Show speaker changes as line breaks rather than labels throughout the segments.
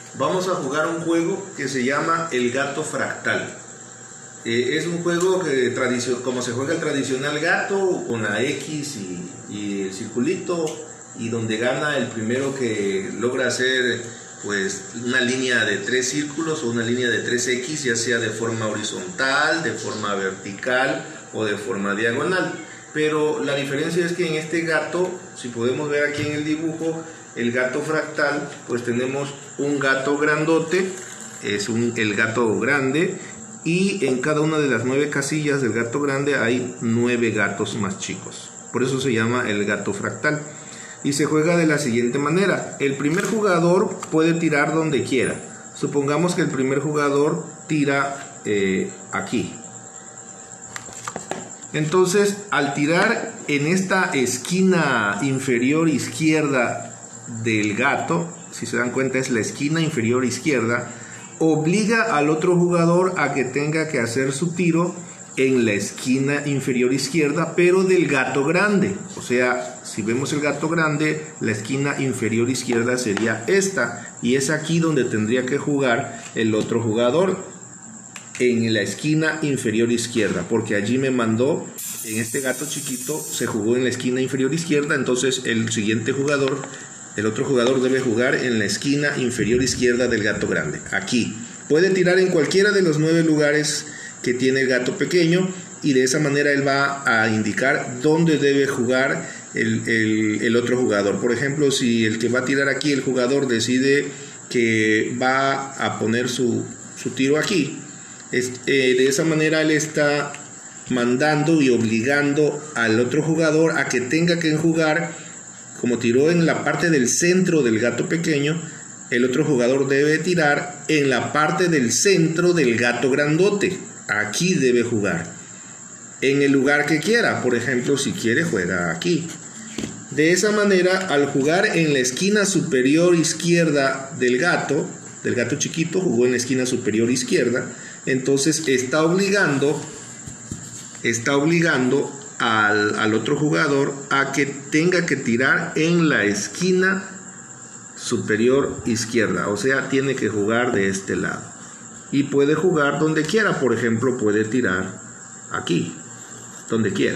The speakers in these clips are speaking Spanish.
Vamos a jugar un juego que se llama el gato fractal. Es un juego que como se juega el tradicional gato, con la X y el circulito, y donde gana el primero que logra hacer pues una línea de 3 círculos o una línea de 3X, ya sea de forma horizontal, de forma vertical o de forma diagonal. Pero la diferencia es que en este gato, si podemos ver aquí en el dibujo, el gato fractal, pues tenemos un gato grandote, el gato grande, y en cada una de las 9 casillas del gato grande hay 9 gatos más chicos. Por eso se llama el gato fractal. Y se juega de la siguiente manera: el primer jugador puede tirar donde quiera. Supongamos que el primer jugador tira aquí. Entonces, al tirar en esta esquina inferior izquierda del gato, si se dan cuenta es la esquina inferior izquierda, obliga al otro jugador a que tenga que hacer su tiro en la esquina inferior izquierda, pero del gato grande. O sea, si vemos el gato grande, la esquina inferior izquierda sería esta, y es aquí donde tendría que jugar el otro jugador, en la esquina inferior izquierda, porque allí me mandó, en este gato chiquito se jugó en la esquina inferior izquierda. Entonces el siguiente jugador, el otro jugador, debe jugar en la esquina inferior izquierda del gato grande. Aquí puede tirar en cualquiera de los 9 lugares que tiene el gato pequeño, y de esa manera él va a indicar dónde debe jugar el otro jugador. Por ejemplo, si el que va a tirar aquí, el jugador, decide que va a poner su tiro aquí, de esa manera él está mandando y obligando al otro jugador a que tenga que jugar. Como tiró en la parte del centro del gato pequeño, el otro jugador debe tirar en la parte del centro del gato grandote. Aquí debe jugar en el lugar que quiera. Por ejemplo, si quiere, juega aquí. De esa manera, al jugar en la esquina superior izquierda del gato chiquito, jugó en la esquina superior izquierda, entonces está obligando al otro jugador a que tenga que tirar en la esquina superior izquierda. O sea, tiene que jugar de este lado, y puede jugar donde quiera. Por ejemplo, puede tirar aquí, donde quiera.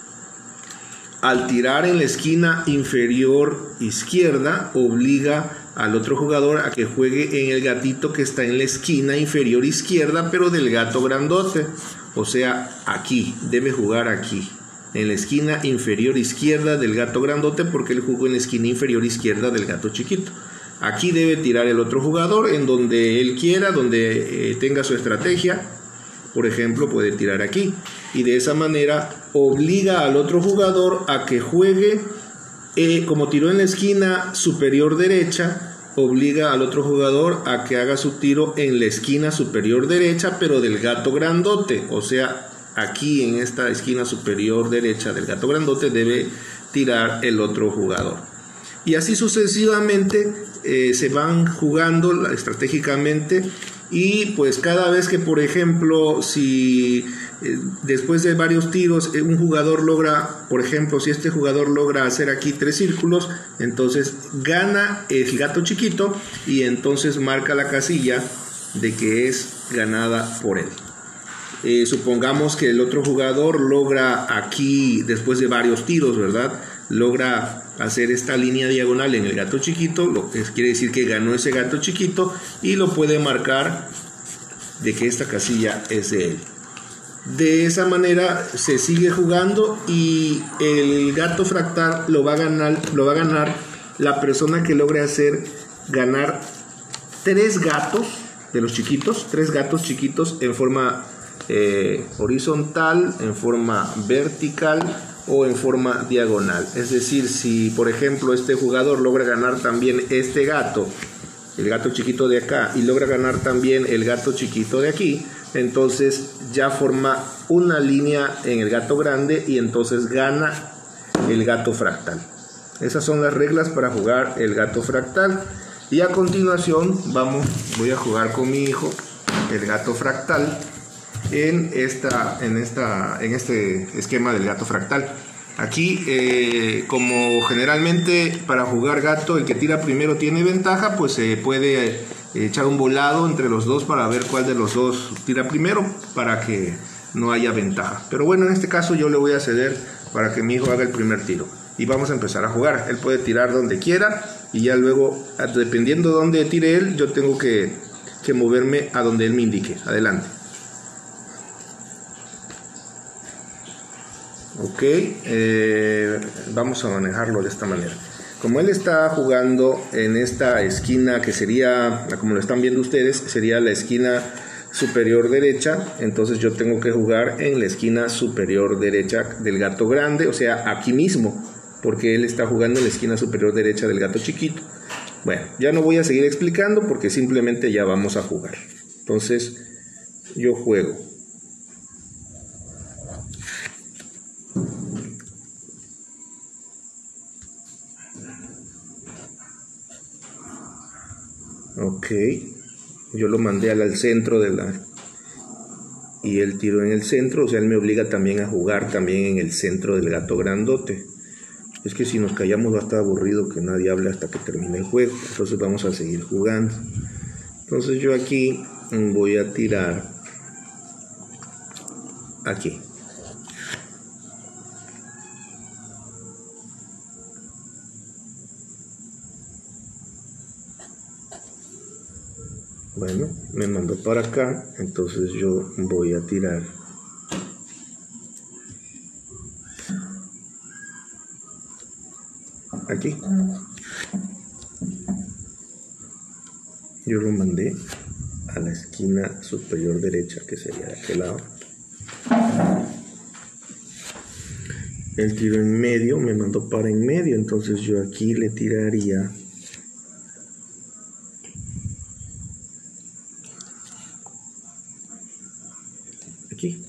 Al tirar en la esquina inferior izquierda, obliga al otro jugador a que juegue en el gatito que está en la esquina inferior izquierda, pero del gato grandote. O sea, aquí, debe jugar aquí, en la esquina inferior izquierda del gato grandote, porque él jugó en la esquina inferior izquierda del gato chiquito. Aquí debe tirar el otro jugador en donde él quiera, donde tenga su estrategia. Por ejemplo, puede tirar aquí, y de esa manera obliga al otro jugador a que juegue, como tiró en la esquina superior derecha, obliga al otro jugador a que haga su tiro en la esquina superior derecha, pero del gato grandote. O sea, aquí en esta esquina superior derecha del gato grandote debe tirar el otro jugador. Y así sucesivamente se van jugando estratégicamente. Y pues cada vez que, por ejemplo, si después de varios tiros un jugador logra, por ejemplo, si este jugador logra hacer aquí 3 círculos, entonces gana el gato chiquito, y entonces marca la casilla de que es ganada por él. Supongamos que el otro jugador logra aquí, después de varios tiros, ¿verdad?, logra hacer esta línea diagonal en el gato chiquito, lo que quiere decir que ganó ese gato chiquito, y lo puede marcar de que esta casilla es de él. De esa manera se sigue jugando, y el gato fractal lo va a ganar la persona que logre hacer ganar 3 gatos de los chiquitos, 3 gatos chiquitos en forma horizontal, en forma vertical o en forma diagonal. Es decir, si por ejemplo este jugador logra ganar también este gato, el gato chiquito de acá, y logra ganar también el gato chiquito de aquí, entonces ya forma una línea en el gato grande, y entonces gana el gato fractal. Esas son las reglas para jugar el gato fractal. Y a continuación voy a jugar con mi hijo el gato fractal en este esquema del gato fractal. Aquí, como generalmente para jugar gato el que tira primero tiene ventaja, pues se puede echar un volado entre los dos para ver cuál de los dos tira primero para que no haya ventaja. Pero bueno, en este caso yo le voy a ceder para que mi hijo haga el primer tiro. Y vamos a empezar a jugar. Él puede tirar donde quiera y ya luego, dependiendo de dónde tire él, yo tengo que moverme a donde él me indique. Adelante. Ok, vamos a manejarlo de esta manera. Como él está jugando en esta esquina que sería, como lo están viendo ustedes, sería la esquina superior derecha, entonces yo tengo que jugar en la esquina superior derecha del gato grande, o sea, aquí mismo, porque él está jugando en la esquina superior derecha del gato chiquito. Bueno, ya no voy a seguir explicando porque simplemente ya vamos a jugar. Entonces, yo juego. Ok, yo lo mandé al centro de la... y él tiró en el centro, o sea, él me obliga también a jugar también en el centro del gato grandote. Es que si nos callamos va a estar aburrido que nadie hable hasta que termine el juego, entonces vamos a seguir jugando. Entonces yo aquí voy a tirar aquí. Bueno, me mandó para acá, entonces yo voy a tirar aquí. Yo lo mandé a la esquina superior derecha, que sería de aquel lado. El tiro en medio, me mandó para en medio, entonces yo aquí le tiraría aquí.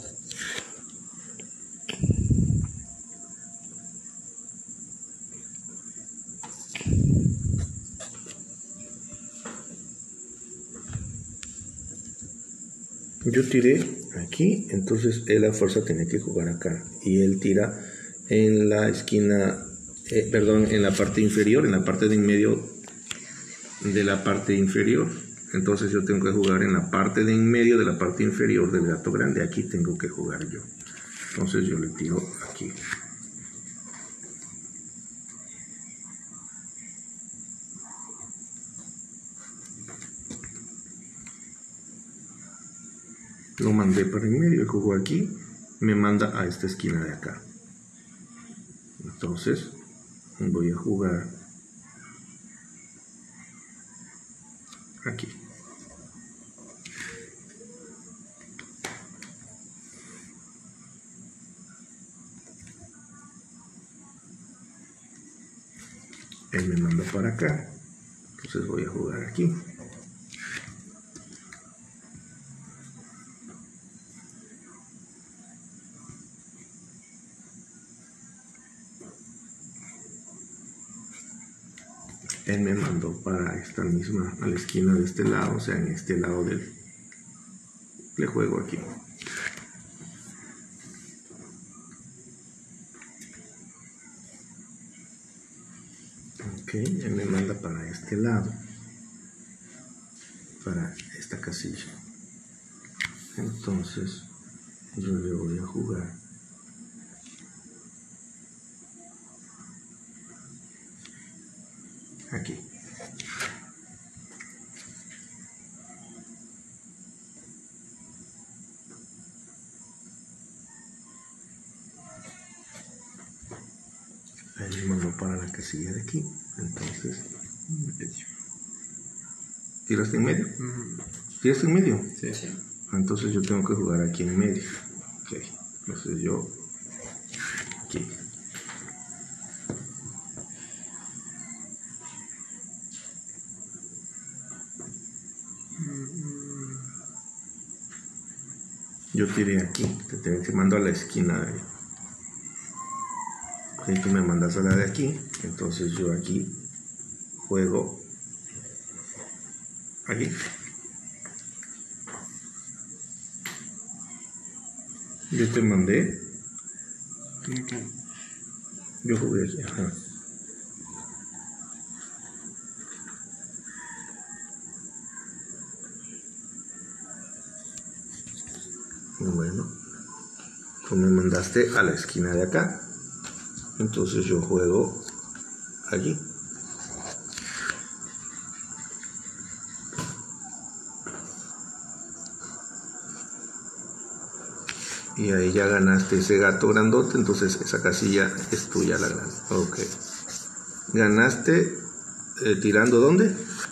Yo tiré aquí, entonces él a fuerza tenía que jugar acá. Y él tira en la esquina, en la parte inferior, en la parte de en medio de la parte inferior. Entonces yo tengo que jugar en la parte de en medio de la parte inferior del gato grande. Aquí tengo que jugar yo. Entonces yo le tiro aquí. Lo mandé para en medio, él jugó aquí, me manda a esta esquina de acá. Entonces voy a jugar aquí. Él me manda para acá, entonces voy a jugar aquí. Él me mandó para esta misma, a la esquina de este lado, o sea, en este lado del... Le juego aquí. Ok, él me manda para este lado, para esta casilla. Entonces, yo le voy a jugar aquí. Ahí me mandó para la casilla de aquí. Entonces, ¿tiraste en medio? ¿Tiraste en medio?
Sí, sí.
Entonces yo tengo que jugar aquí en medio. Ok, entonces yo aquí. Yo tiré aquí, te mando a la esquina de ahí. Y tú me mandas a la de aquí, entonces yo aquí juego aquí. Yo te mandé Yo jugué aquí, ajá. Bueno, tú me mandaste a la esquina de acá. Entonces yo juego allí. Y ahí ya ganaste ese gato grandote, entonces esa casilla es tuya, la grande. Ok. Ganaste tirando ¿dónde?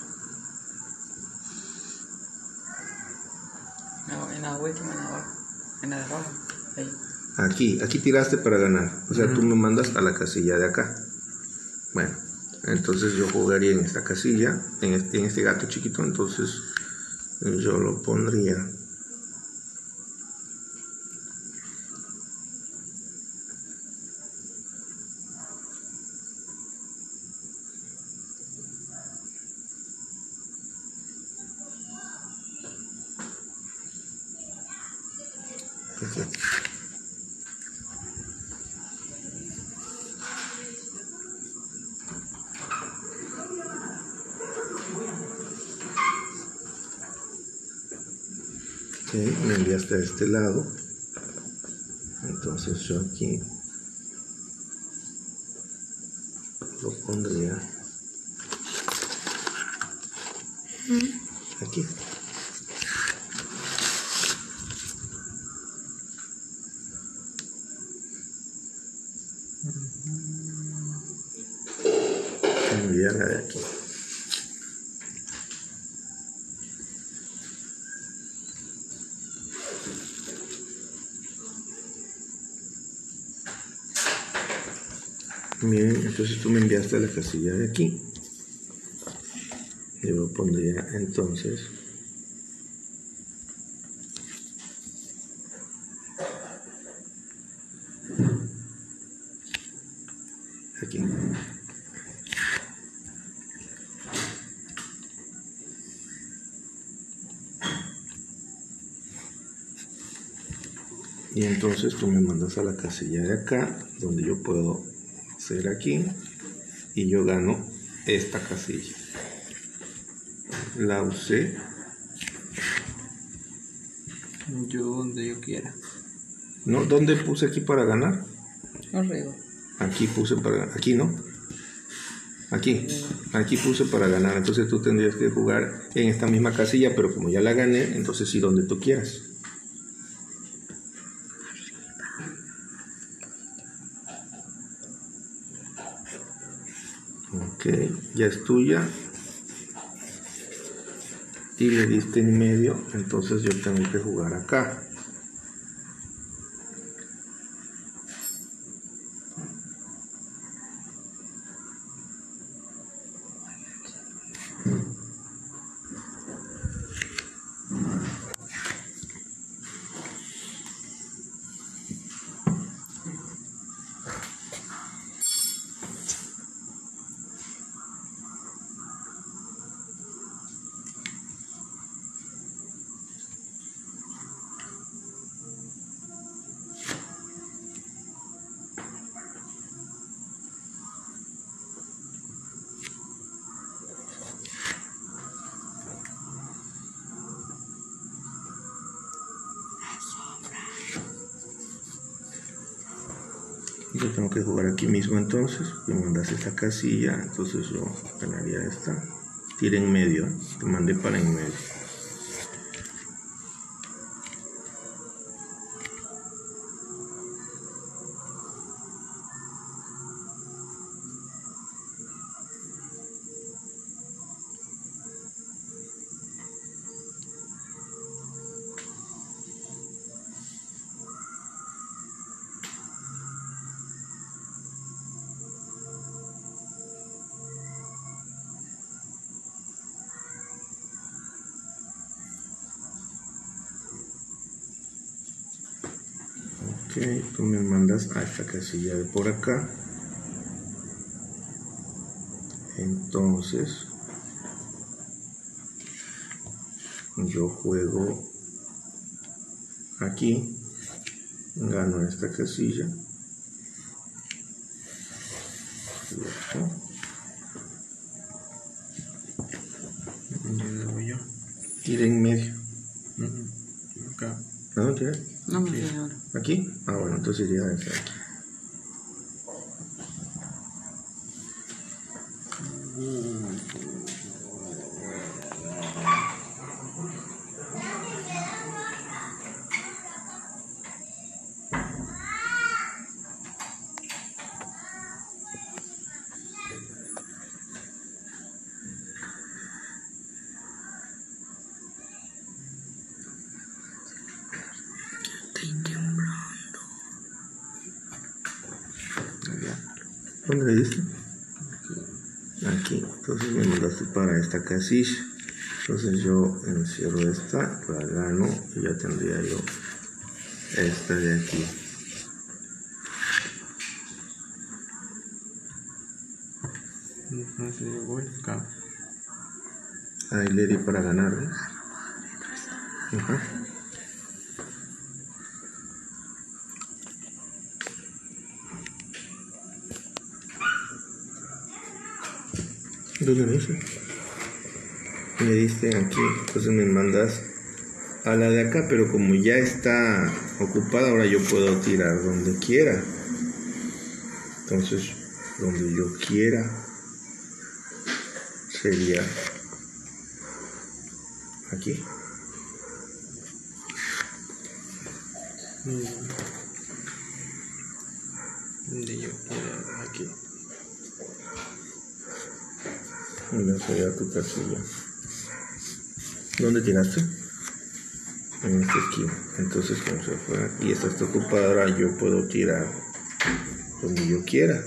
No, en la última, en la de abajo. Ahí.
Aquí tiraste para ganar. O sea, tú me mandas a la casilla de acá. Bueno, entonces yo jugaría en esta casilla, en este gato chiquito, entonces yo lo pondría aquí. Ok, me enviaste a este lado. Entonces yo aquí lo pondría aquí. Enviarla de aquí. Bien, entonces tú me enviaste a la casilla de aquí. Yo lo pondría entonces aquí. Y entonces tú me mandas a la casilla de acá, donde yo puedo hacer aquí, y yo gano esta casilla. La usé.
Yo donde yo quiera.
¿No? ¿Dónde puse aquí para ganar?
Arriba.
Aquí puse para ganar. Aquí, ¿no? Aquí puse para ganar. Entonces tú tendrías que jugar en esta misma casilla, pero como ya la gané, entonces sí, donde tú quieras. Ok, ya es tuya. Y le diste en medio, entonces yo tengo que jugar acá. Yo tengo que jugar aquí mismo entonces. Me mandas esta casilla, entonces yo ganaría esta. Tira en medio, te mandé para en medio. Ok, tú me mandas a esta casilla de por acá. Entonces yo juego aquí, gano esta casilla
Yo.
Tira en medio.
Acá.
¿No? ¿Tira?
No me sé ahora.
¿Aquí? Ah, bueno, entonces iría desde aquí. ¿Dónde le diste? Aquí. Entonces me mandaste para esta casilla. Entonces yo encierro esta, la gano y ya tendría yo esta de aquí.
Entonces yo voy acá.
Ahí le di para ganar, ¿no? Ajá. ¿Dónde me dice? Me diste aquí, entonces me mandas a la de acá, pero como ya está ocupada, ahora yo puedo tirar donde quiera. Entonces, donde yo quiera sería aquí.
Donde yo quiera, aquí.
Ya sería tu casilla. ¿Dónde tiraste? En esta esquina. Entonces, como se fue y esta está ocupada, ahora yo puedo tirar donde yo quiera.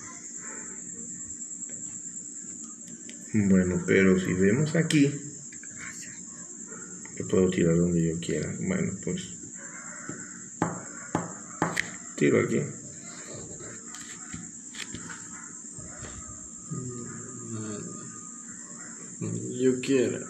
Bueno, pero si vemos aquí, yo puedo tirar donde yo quiera. Bueno, pues tiro aquí.
Yo quiera.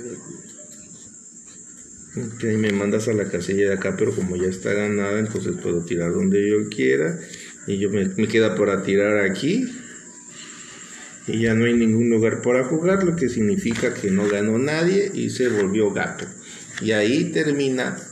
Ok, me mandas a la casilla de acá, pero como ya está ganada, entonces puedo tirar donde yo quiera. Y yo me queda para tirar aquí. Y ya no hay ningún lugar para jugar, lo que significa que no ganó nadie y se volvió gato. Y ahí termina